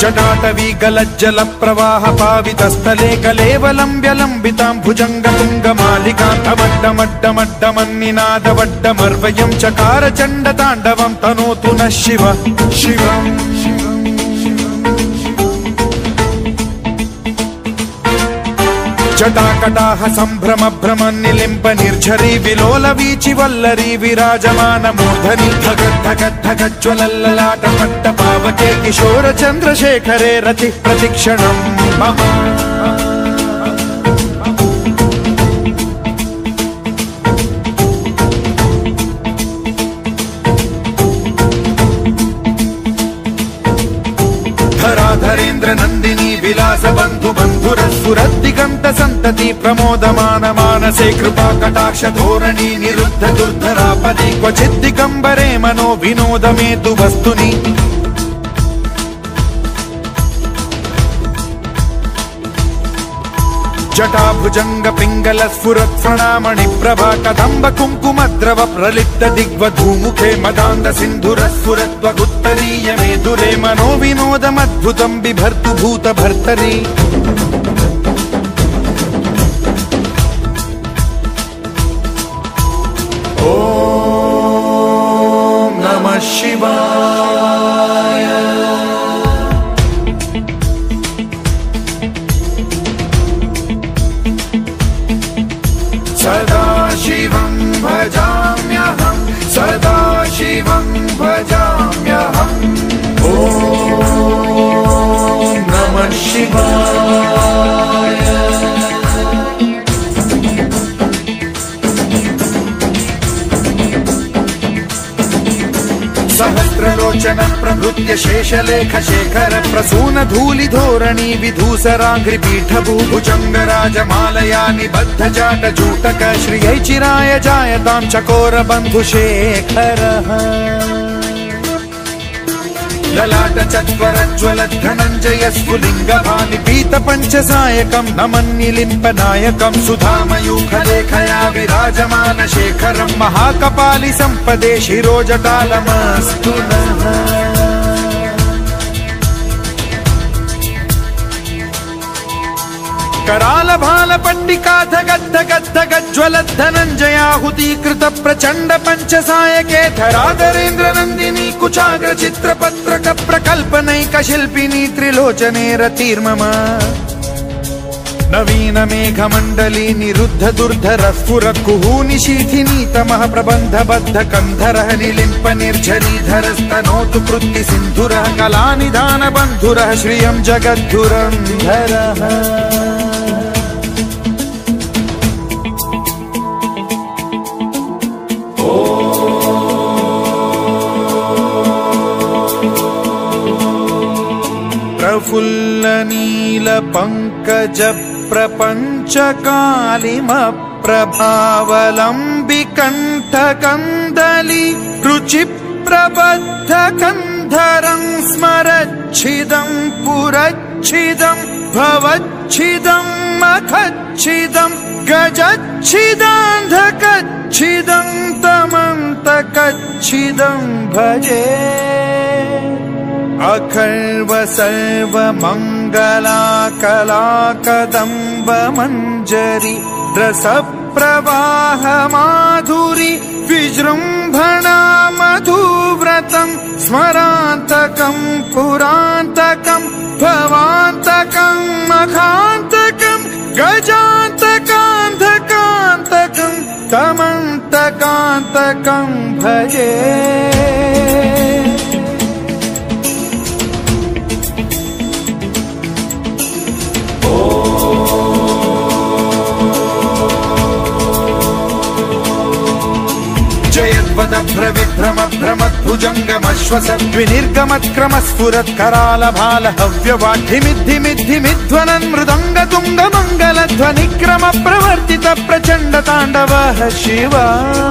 जटाटवी गलज्जल प्रवाह पावितस्थले कलेवलम्ब्य लम्बितां भुजङ्गतुङ्गमालिकान्तमड्डमड्डमड्डमन्निनादवड्डमर्वयं चकार चण्डताण्डवं तनोतु नः शिव शिवम् जटाकटाह सम्भ्रम भ्रमन्निलिम्ब निर्झरी विलोल वीचि वल्लरी विराजमान मूर्धनि धगद्धगद्धगज्ज्वलल्ललाट पट्ट पावके किशोर चन्द्रशेखरे रतिः प्रतिक्षणं मम धराधरेन्द्र नन्दिनी विलास बन्धु बन्धुरस्फुरद्दिगन्त सन्तति प्रमोदमान मानसे कृपा कटाक्ष धोरणी निरुद्ध दुर्धरापदि क्वचिद्दिगम्बरे मनो विनोदमेतु वस्तुनि जटाभुजंग पिंगल स्फुरत् प्रणामणि प्रभा कदम्ब कुंकुमद्रव प्रलिप्त दिग्वधूमुखे मदान्ध सिन्धुर स्फुरत्वगुत्तरीय मेदुरे मनो विनोदमद्भुतं बिभर्तु भूत भर्तरि ॐ नमः शिवाय सदा शिवं भजाम्यहं सदा शिवं भजाम्यहम् ॐ नमः शिवाय सहस्रलोचन प्रभृत्य शेषलेख शेखर प्रसून धूलि धोरणी विधूसराङ्घ्रि पीठभूभुजङ्ग राजमालया निबद्ध जाट जूटक श्रियै चिराय जायतां चकोर बन्धुशेखरः ललाट चत्वरज्वल धनञ्जय स्फुलिङ्ग भानिपीत पञ्चसायकं नमन्निलिम्ब नायकं सुधामयूखलेखया विराजमान शेखरं महाकपालि सम्पदे शिरोजटालमस्तु नः कराल भाल पट्टिका धगद्धगद्धगज्ज्वल धनञ्जयाहुतीकृत प्रचण्ड पञ्चसायके धराधरेन्द्र नन्दिनी कुचाग्र चित्रपत्रक प्रकल्पनैक शिल्पिनी त्रिलोचने रतिर्मम नवीन मेघमण्डली निरुद्ध दुर्धर स्फुर कुहूनि शीथिनी तमः प्रबन्ध बद्ध कन्धरः निलिम्प निर्झरीधर स्तनोतु कृत्ति सिन्धुरः कलानिधान बन्धुरः श्रियं जगद्धुरन्धरः प्रफुल्ल नील पंकज प्रपंच कालिम प्रभावलंबि कंठ कंदली रुचि प्रबद्ध कंधरं स्मरच्छिदं पुरच्छिदं भवच्छिदं मखच्छिदं गजच्छिदान्धकच्छिदं तमन्तकच्छिदं भजे अखर्व सर्व मंगला कला कदम्ब मंजरी रस प्रवाह माधुरी विजृंभणा मधुव्रतं स्मरान्तकं पुरान्तकं भवान्तकं मखान्तकं गजान्तकान्धकान्तकं तमन्तकान्तकं भजे भ्रविभ्रम भ्रमद्भुजङ्गमश्वसद्विनिर्गमत्क्रम स्फुरत् कराल भाल हव्यवाढ्धिमिद्धिमिद्धिमिध्वनन् मृदङ्ग तुङ्ग मङ्गलध्वनिक्रम प्रवर्तित प्रचण्ड ताण्डवः शिवा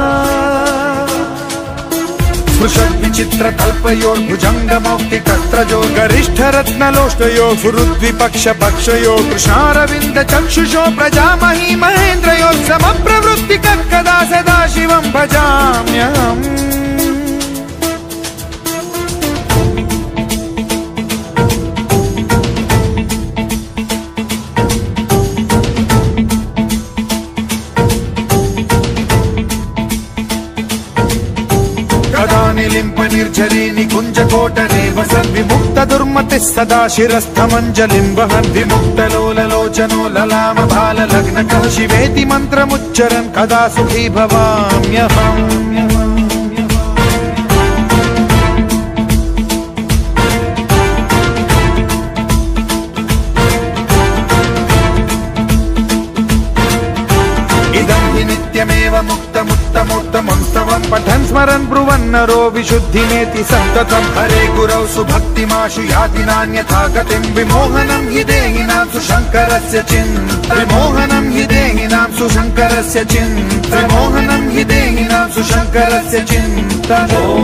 स्पृशद्विचित्र कल्पयोर्भुजङ्ग मौक्तिकस्त्रजो गरिष्ठ रत्नलोष्टयो फुरुद्विपक्ष पक्षयो कृष्णारविन्द चक्षुषो प्रजामही महेन्द्रयो समप्रवृत्तिकः कदा सदा शिवं भजाम्यहम् निलिम्प निर्झरी निकुञ्जकोटरे वसन् विमुक्त दुर्मतिः सदा शिरस्थमञ्जलिं वहन् विमुक्तलोललोचनो ललाम भाललग्नकः शिवेति मन्त्रमुच्चरन् कदा सुखी भवाम्यहम्। नित्यमेव मुक्तमुत्तमोत्तमं स्तवं पठन् स्मरन् ब्रुवन्नरो विशुद्धिमेति सन्ततं हरे गुरौ सुभक्तिमाशु याति नान्यथा गतिं विमोहनं हि देहिनां सुशङ्करस्य चिन्ता विमोहनं हि देहिनां सुशङ्करस्य चिन्ता विमोहनं हि देहिनां सुशङ्करस्य चिन्ता।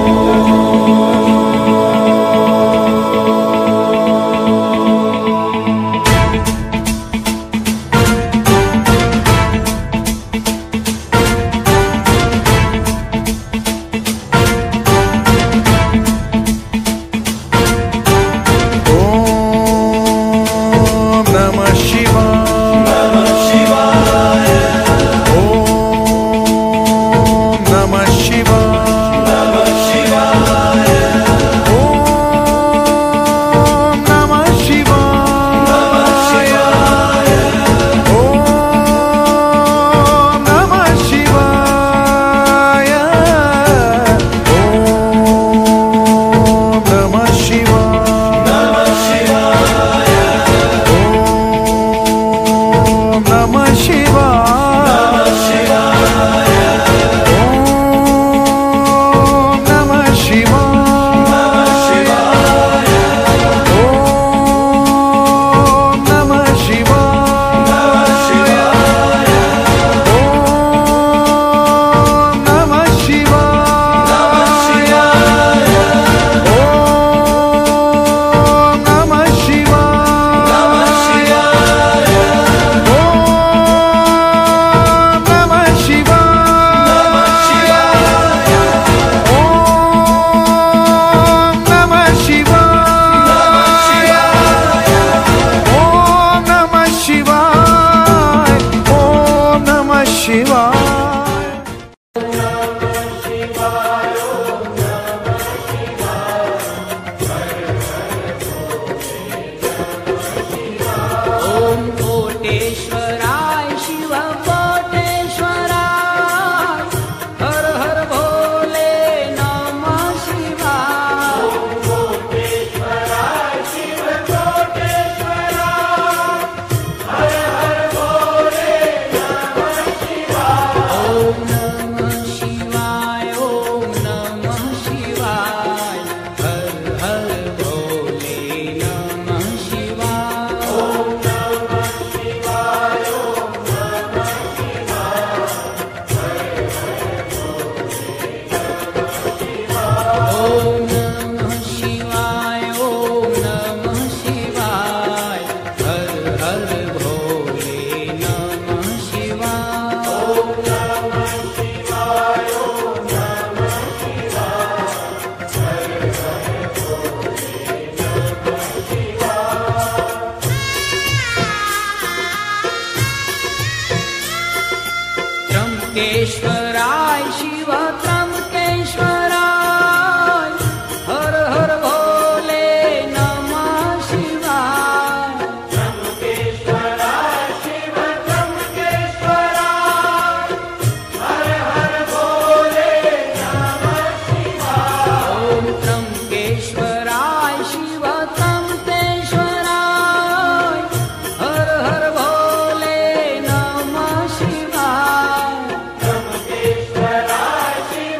त्र्यंबकेश्वराय शिव त्र्यंबकेश्वराय हर हर भोले नमः शिवाय। त्र्यंबकेश्वराय शिव त्र्यंबकेश्वराय हर हर भोले नमः शिवाय। ओम त्र्यंबकेश्वराय शिव त्र्यंबकेश्वराय हर हर भोले नमः शिवाय। त्र्यंबकेश्वराय शिव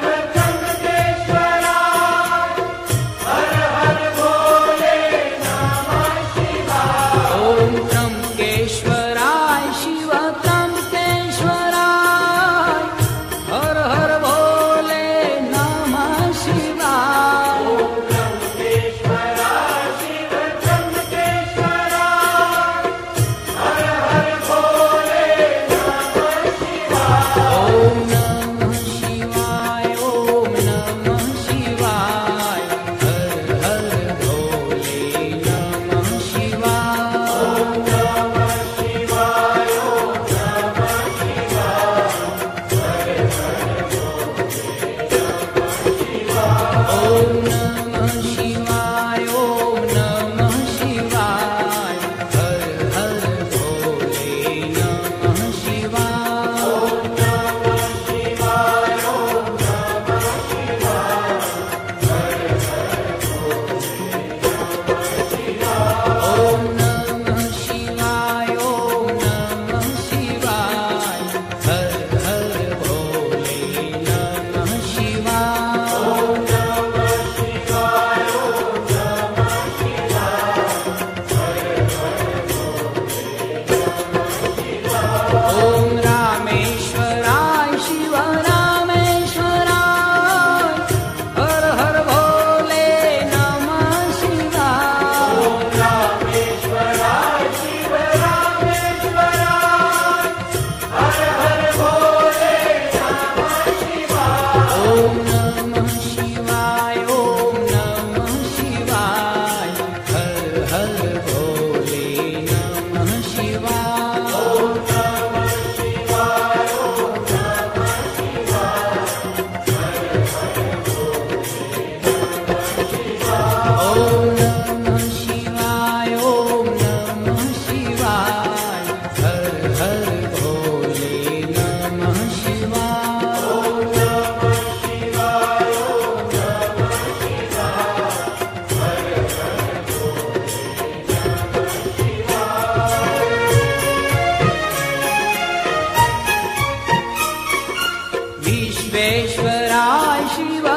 विश्वेश्वराय शिवाय